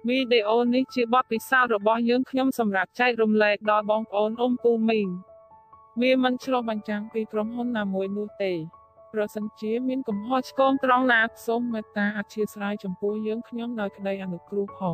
វីដេអូនេះជាបទពិសោធន៍របស់យើងខ្ញុំសម្រាប់ចែករំលែកដល់បងប្អូនអ៊ំពូមីងវាមិនឆ្លុះបញ្ចាំងពីក្រុមហ៊ុនណាមួយនោះទេប្រសិនជាមានកំហុសឆ្គងត្រង់ណាសូមមេត្តាអធិស្ឋានចំពោះយើងខ្ញុំដោយក្តីអនុគ្រោះផង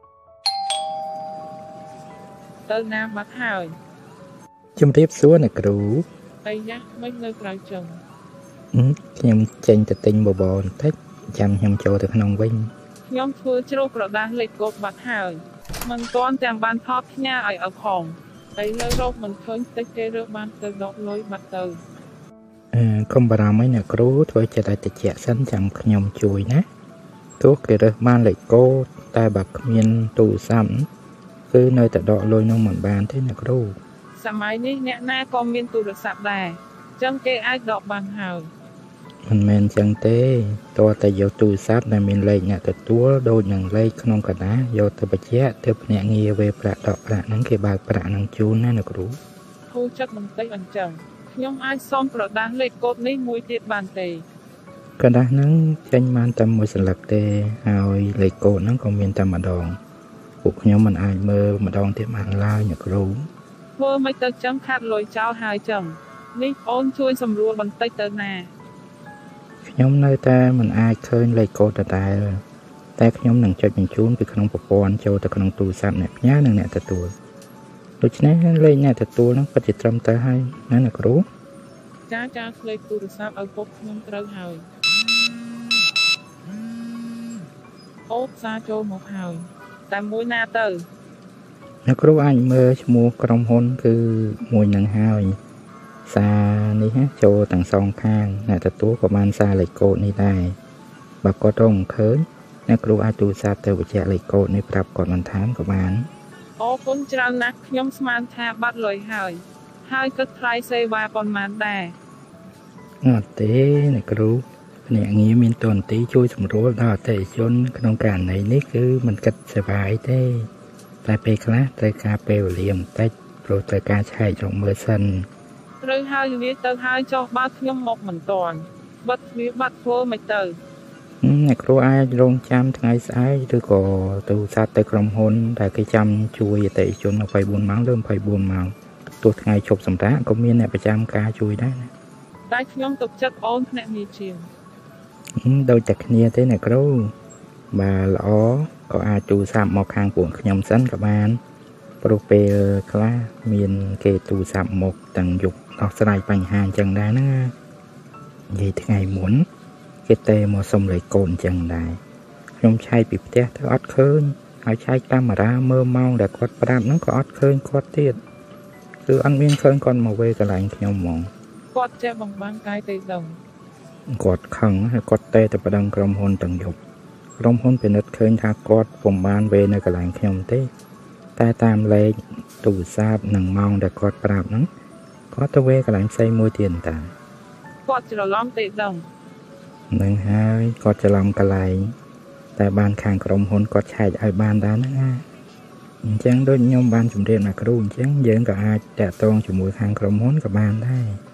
ទៅណាបាត់ហើយជំរាបសួរអ្នកគ្រូអីយ៉ាមិននៅក្រៅចឹងខ្ញុំចេញទៅទិញបបរបន្តិចចាំខ្ញុំចូលទៅក្នុងវិញខ្ញុំធ្វើជ្រោកក្រដាសលេខកូដបាត់ហើយមិនទាន់ទាំងបានថតផ្ញើឲ្យឪផងតែនៅរកមិនឃើញតិចគេរើបានទៅដកលុយបាត់ទៅកុំបារម្ភអីអ្នកគ្រូធ្វើចិត្តឲ្យតិចសិនចាំខ្ញុំជួយណាទោះគេរើសបានលេខកូដតែបើគ្មានទូរស័ព្ទគឺនៅតែដកលុយនោះមិនបានទេអ្នកគ្រូសម័យនេះអ្នកណាក៏មានទូរស័ព្ទដែរចឹងគេអាចដកបានហើយមិនមែនចឹងទេតើតែយកទូរស័ព្ទដែលមានលេខអ្នកទទួលដូចនឹងលេខក្នុងកដាសយកទៅបញ្ជាក់ទៅភ្នាក់ងារវេប្រាក់ដកប្រាក់ហ្នឹងគេបើកប្រាក់ហ្នឹងជូនណាអ្នកគ្រូហូរចិត្តបន្តិចអញ្ចឹងខ្ញុំអាចសុំក្រដាសលេខកូដនេះមួយទៀតបានទេក្រដាសហ្នឹងចេញបានតែមួយសន្លឹកទេហើយលេខកូដហ្នឹងក៏មានតែម្ដងពួកខ្ញុំមិនអាចមើលម្ដងទៀតបានឡើយអ្នកគ្រូធ្វើមិនទៅចឹងខាត់លុយចោលហើយចឹងនេះអូនជួយសម្រួលបន្តិចទៅណាខ្ញុំនៅតែមិនអាចឃើញលេខកូដដដែលតែខ្ញុំនឹងចុចបញ្ជូនពីក្នុងប្រព័ន្ធចូលទៅក្នុងទូរស័ព្ទអ្នកផ្ញើនិងអ្នកទទួលដូច្នេះលេខអ្នកទទួលនឹងពិតជាត្រឹមត្រូវហើយណាអ្នកគ្រូចាលេខទូរស័ព្ទឪពុកខ្ញុំត្រូវហើយអូបសារចូលមកហើយតែមួយណាទៅអ្នកគ្រូអាចមើលឈ្មោះក្រុមហ៊ុនគឺមួយនឹងហើយសារនេះចូលទាំងសងខាងអ្នកទទួលក៏បានសារលេខកូដនេះដែរបើគាត់រកមិនឃើញអ្នកគ្រូអាចទូរស័ព្ទទៅបញ្ជាក់លេខកូដនេះប្រាប់គាត់បន្ថែមក៏បានអរគុណច្រើនណាស់ខ្ញុំស្មានថាបាត់លុយហើយគិតថ្លៃសេវាប៉ុន្មានដែរអត់ទេអ្នកគ្រូភ្នាក់ងារមានតួនាទីជួយសម្រួលដល់អតិថិជនក្នុងករណីនេះគឺមិនគិតសេវាអីទេតែពេលខ្លះត្រូវការពេលវេលាបន្តិចព្រោះត្រូវការឆែករកមើលសិនត្រូវហើយវាទៅហើយចុះបើខ្ញុំមកមិនទាន់បាត់វាបាត់ធ្វើមិនទៅអ្នកគ្រូអាចរងចាំថ្ងៃស្អែកឬក៏ទូរស័ព្ទទៅក្រុមហ៊ុនដែលគេចាំជួយអតិថិជន24ម៉ោងឬ24ម៉ោងទោះថ្ងៃឈប់សម្រាកក៏មានអ្នកប្រចាំការជួយដែរណាតែខ្ញុំទុកចិត្តអូនភ្នាក់ងារជាងដូចតែគ្នាទេអ្នកគ្រូបើល្អក៏អាចទូរស័ព្ទមកខាងពួកខ្ញុំសិនក៏បានព្រោះពេលខ្លះមានគេទូរស័ព្ទមកទាំងយប់ដោះស្រាយបញ្ហាអញ្ចឹងដែរណានិយាយថ្ងៃមុនគេទេមកសុំលេខកូនអញ្ចឹងដែរខ្ញុំឆែកពីផ្ទះទៅអត់ឃើញហើយឆែកកាមេរ៉ាមើលម៉ោងដែលគាត់ប្រាប់ហ្នឹងក៏អត់ឃើញគាត់ទៀតគឺអត់មានឃើញគាត់មកវេកន្លែងខ្ញុំហ្មងគាត់ចេះបង្បាំងកាយទេដឹងគាត់ខឹងហើយគាត់ទេតែប្តឹងក្រុមហ៊ុនទាំងយប់ក្រុមហ៊ុនពិនិត្យឃើញថាគាត់ពុំបានវេនៅកន្លែងខ្ញុំទេតែតាមលេខទូរស័ព្ទនិងម៉ោងដែលគាត់ប្រាប់ហ្នឹងគាត់ទៅវេកន្លែងផ្សេងមួយទៀតតាគាត់ច្រឡំទេដឹងនឹងហើយគាត់ច្រឡំកន្លែងតែបានខាងក្រុមហ៊ុនគាត់ឆែកឲ្យបានដែរណាអញ្ចឹងដូចខ្ញុំបានជម្រាបអ្នកគ្រូអញ្ចឹងយើងក៏អាចតាក់ទងជាមួយខាងក្រុមហ៊ុនក៏បានដែរ